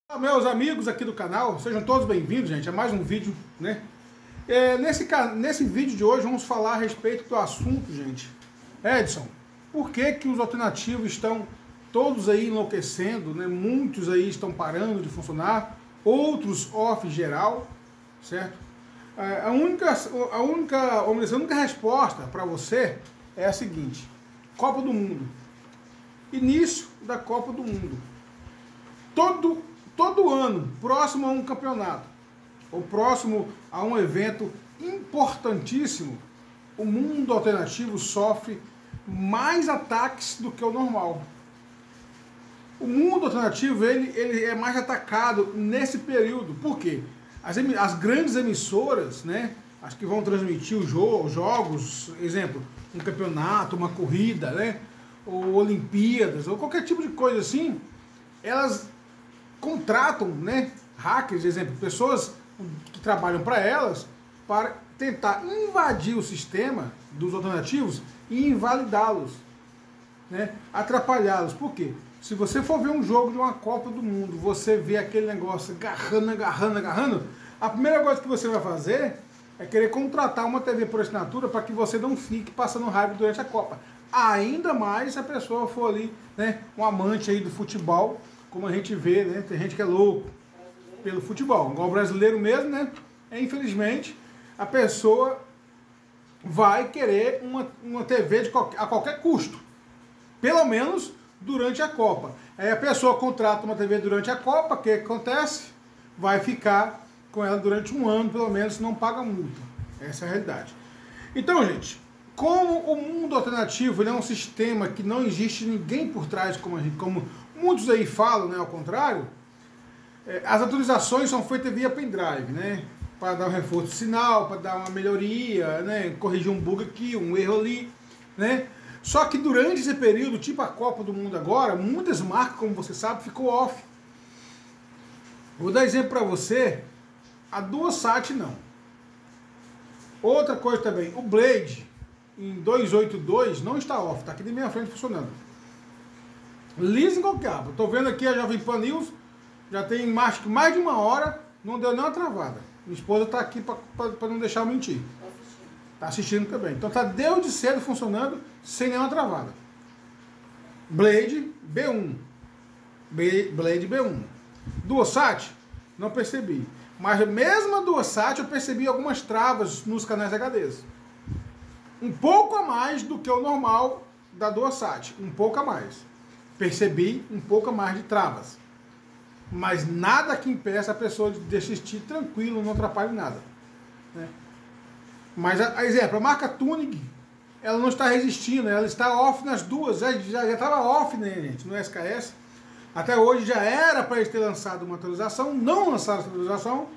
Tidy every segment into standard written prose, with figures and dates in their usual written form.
Olá, meus amigos aqui do canal, sejam todos bem-vindos, gente, a mais um vídeo, né? Nesse vídeo de hoje vamos falar a respeito do assunto, gente. Edson, por que que os alternativos estão todos aí enlouquecendo, né? Muitos aí estão parando de funcionar, outros off geral, certo? A única resposta para você é a seguinte: Copa do Mundo. Início da Copa do Mundo. Todo ano, próximo a um campeonato, ou próximo a um evento importantíssimo, o mundo alternativo sofre mais ataques do que o normal. O mundo alternativo ele é mais atacado nesse período. Por quê? As grandes emissoras, né, as que vão transmitir os jogos, exemplo, um campeonato, uma corrida, né, ou Olimpíadas, ou qualquer tipo de coisa assim, elas contratam, né, hackers, exemplo, pessoas que trabalham para elas, para tentar invadir o sistema dos alternativos e invalidá-los, né, atrapalhá-los. Por quê? Se você for ver um jogo de uma Copa do Mundo, você vê aquele negócio agarrando, a primeira coisa que você vai fazer é querer contratar uma TV por assinatura para que você não fique passando raiva durante a Copa. Ainda mais se a pessoa for ali, né, um amante aí do futebol, como a gente vê, né? Tem gente que é louco pelo futebol, igual o brasileiro mesmo, né? Infelizmente, a pessoa vai querer uma TV a qualquer custo, pelo menos durante a Copa. Aí a pessoa contrata uma TV durante a Copa, o que acontece? Vai ficar com ela durante um ano, pelo menos, não paga multa. Essa é a realidade. Então, gente, como o mundo alternativo ele é um sistema que não existe ninguém por trás, como muitos aí falam, né, ao contrário, as atualizações são feitas via pendrive, né, para dar um reforço de sinal, para dar uma melhoria, né, corrigir um bug aqui, um erro ali, né. Só que durante esse período, tipo a Copa do Mundo agora, muitas marcas, como você sabe, ficou off. Vou dar exemplo para você, a DualSat não. Outra coisa também, o Blade em 282 não está off, está aqui na minha frente funcionando. Liso igual cabo. Estou vendo aqui a Jovem Pan News, já tem mais de uma hora, não deu nenhuma travada. Minha esposa está aqui para não deixar eu mentir. Está assistindo também. Então está desde cedo funcionando sem nenhuma travada. Blade B1. Blade B1. DualSat, não percebi. Mas mesmo a DualSat eu percebi algumas travas nos canais HDs. Um pouco a mais do que o normal da DualSat. Um pouco a mais. Percebi um pouco a mais de travas. Mas nada que impeça a pessoa de assistir tranquilo, não atrapalhe nada, né? Mas, exemplo, a marca Tuning, ela não está resistindo, ela está off nas duas, já estava off, né, gente, no SKS. Até hoje já era para eles ter lançado uma atualização, não lançaram essa atualização.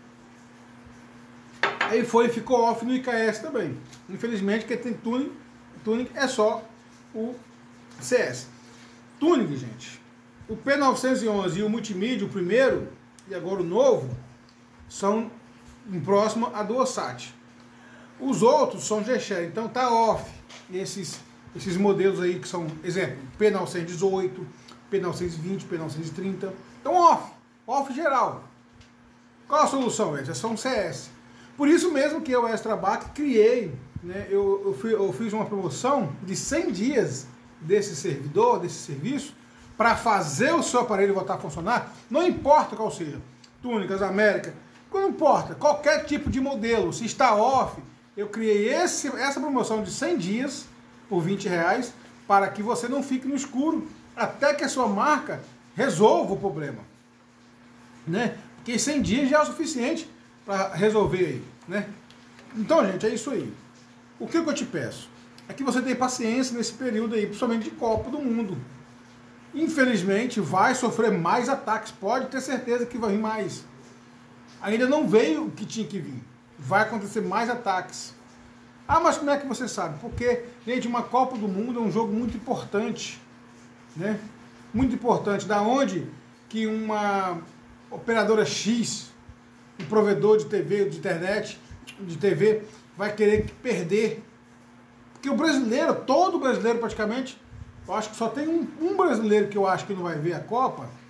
Aí ficou off no IKS também. Infelizmente, quem tem Tuning é só o CS. Tuning, gente, o P911 e o Multimídia, o primeiro e agora o novo, são próximo a DualSat. Os outros são G-Share, então tá off esses modelos aí que são, exemplo, P918, P920, P930, então off geral. Qual a solução? Essa são CS. Por isso mesmo que eu, Extrabac, criei, né, eu fiz uma promoção de 100 dias desse servidor, desse serviço, para fazer o seu aparelho voltar a funcionar, não importa qual seja, Túnicas, América, não importa, qualquer tipo de modelo, se está off, eu criei essa promoção de 100 dias por R$20, para que você não fique no escuro, até que a sua marca resolva o problema, né? Porque 100 dias já é o suficiente para resolver aí, né? Então, gente, é isso aí. O que eu te peço? É que você tenha paciência nesse período aí, principalmente de Copa do Mundo. Infelizmente, vai sofrer mais ataques, pode ter certeza que vai vir mais. Ainda não veio o que tinha que vir. Vai acontecer mais ataques. Ah, mas como é que você sabe? Porque, gente, uma Copa do Mundo é um jogo muito importante, né? Muito importante. Da onde que uma operadora X, um provedor de TV, de internet, de TV, vai querer perder. Porque o brasileiro, todo brasileiro praticamente, eu acho que só tem um brasileiro que eu acho que não vai ver a Copa,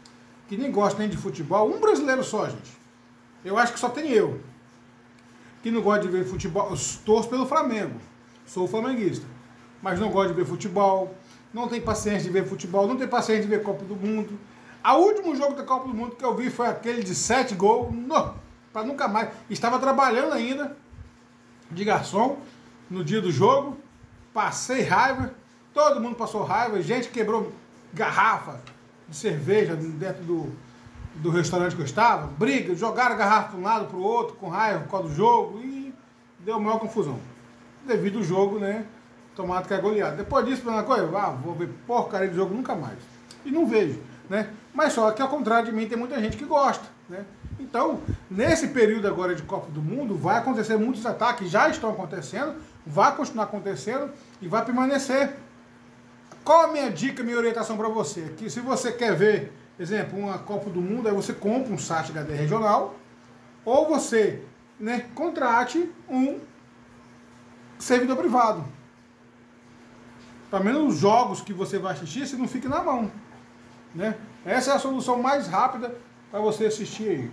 que nem gosta nem de futebol, um brasileiro só, gente. Eu acho que só tem eu, que não gosta de ver futebol. Eu torço pelo Flamengo, sou flamenguista, mas não gosto de ver futebol, não tem paciência de ver futebol, não tem paciência de ver Copa do Mundo. O último jogo da Copa do Mundo que eu vi foi aquele de 7 gols, para nunca mais. Estava trabalhando ainda de garçom no dia do jogo, passei raiva, todo mundo passou raiva, gente quebrou garrafa de cerveja dentro do restaurante que eu estava, briga, jogaram a garrafa para um lado, para o outro, com raiva por causa do jogo, e deu maior confusão. Devido ao jogo, né, tomado que é goleado. Depois disso, primeira coisa, vou ver porcaria de jogo nunca mais. E não vejo, né? Mas só que ao contrário de mim, tem muita gente que gosta, né? Então, nesse período agora de Copa do Mundo, vai acontecer muitos ataques, já estão acontecendo, vai continuar acontecendo e vai permanecer. Qual a minha dica, minha orientação para você? Que se você quer ver, exemplo, uma Copa do Mundo, aí você compra um site HD regional, ou você, né, contrate um servidor privado. Pelo menos os jogos que você vai assistir, você não fique na mão, né? Essa é a solução mais rápida para você assistir aí.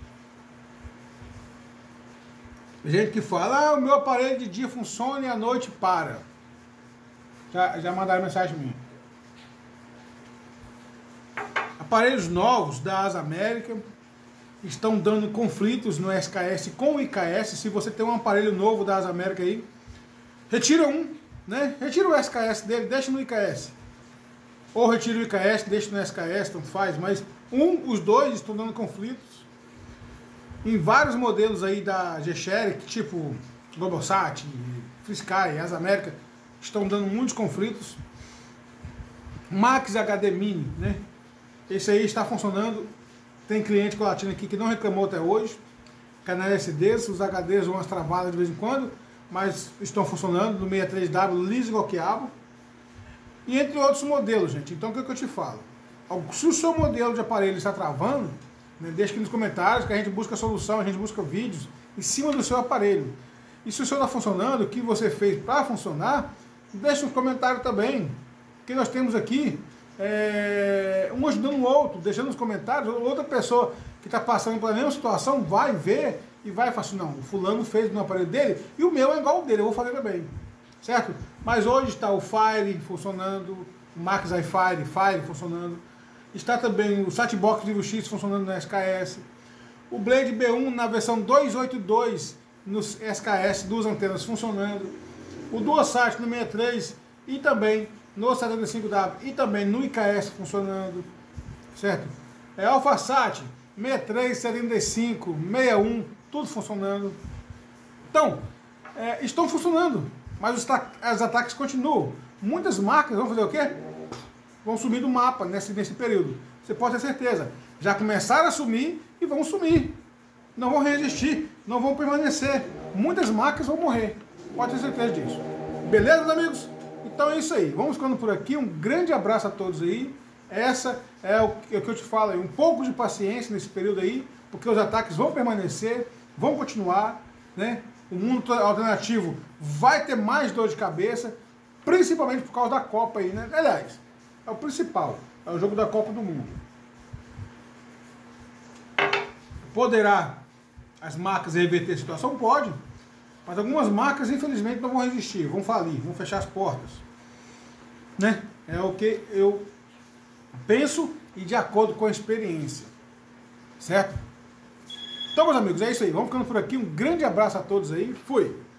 Gente que fala, o meu aparelho de dia funciona e à noite para. Já mandaram mensagem minha. Aparelhos novos da Asa América estão dando conflitos no SKS com o IKS. Se você tem um aparelho novo da Asa América aí, retira um, né? Retira o SKS dele, deixa no IKS. Ou retira o IKS, deixa no SKS, tanto faz. Mas os dois estão dando conflitos. Em vários modelos aí da G-Share, tipo Globosat, FreeSky, Asa América, estão dando muitos conflitos. Max HD Mini, né? Esse aí está funcionando. Tem cliente colatino aqui que não reclamou até hoje. Canais SDs, os HDs vão umas travadas de vez em quando, mas estão funcionando no 63W liso igual quiabo. E entre outros modelos, gente. Então o que eu te falo? Se o seu modelo de aparelho está travando, né, deixa aqui nos comentários que a gente busca solução, a gente busca vídeos em cima do seu aparelho. E se o seu está funcionando, o que você fez para funcionar, deixa nos comentários também. Que nós temos aqui um ajudando o outro, deixando nos comentários, outra pessoa que está passando pela mesma situação vai ver e vai falar assim, não, o fulano fez no aparelho dele e o meu é igual ao dele, eu vou fazer também, certo? Mas hoje está o Fire funcionando, o Max Fire funcionando, está também o Satbox Vivo X funcionando na SKS, o Blade B1 na versão 282 nos SKS, duas antenas funcionando, o DualSat no 63 e também no 75W e também no IKS funcionando, certo? AlphaSat 63, 75, 61, tudo funcionando. Então, estão funcionando, mas os ataques continuam. Muitas marcas vão fazer o quê? Vão sumir do mapa nesse período. Você pode ter certeza. Já começaram a sumir e vão sumir. Não vão resistir, não vão permanecer. Muitas marcas vão morrer. Pode ter certeza disso. Beleza, meus amigos? Então é isso aí. Vamos ficando por aqui. Um grande abraço a todos aí. Essa é o que eu te falo aí. Um pouco de paciência nesse período aí, porque os ataques vão permanecer, vão continuar, né? O mundo alternativo vai ter mais dor de cabeça, principalmente por causa da Copa aí, né? Aliás, é o principal. É o jogo da Copa do Mundo. Poderá as marcas reverter a situação? Pode. Mas algumas marcas, infelizmente, não vão resistir, vão falir, vão fechar as portas. Né? É o que eu penso e de acordo com a experiência. Certo? Então, meus amigos, é isso aí. Vamos ficando por aqui. Um grande abraço a todos aí. Fui!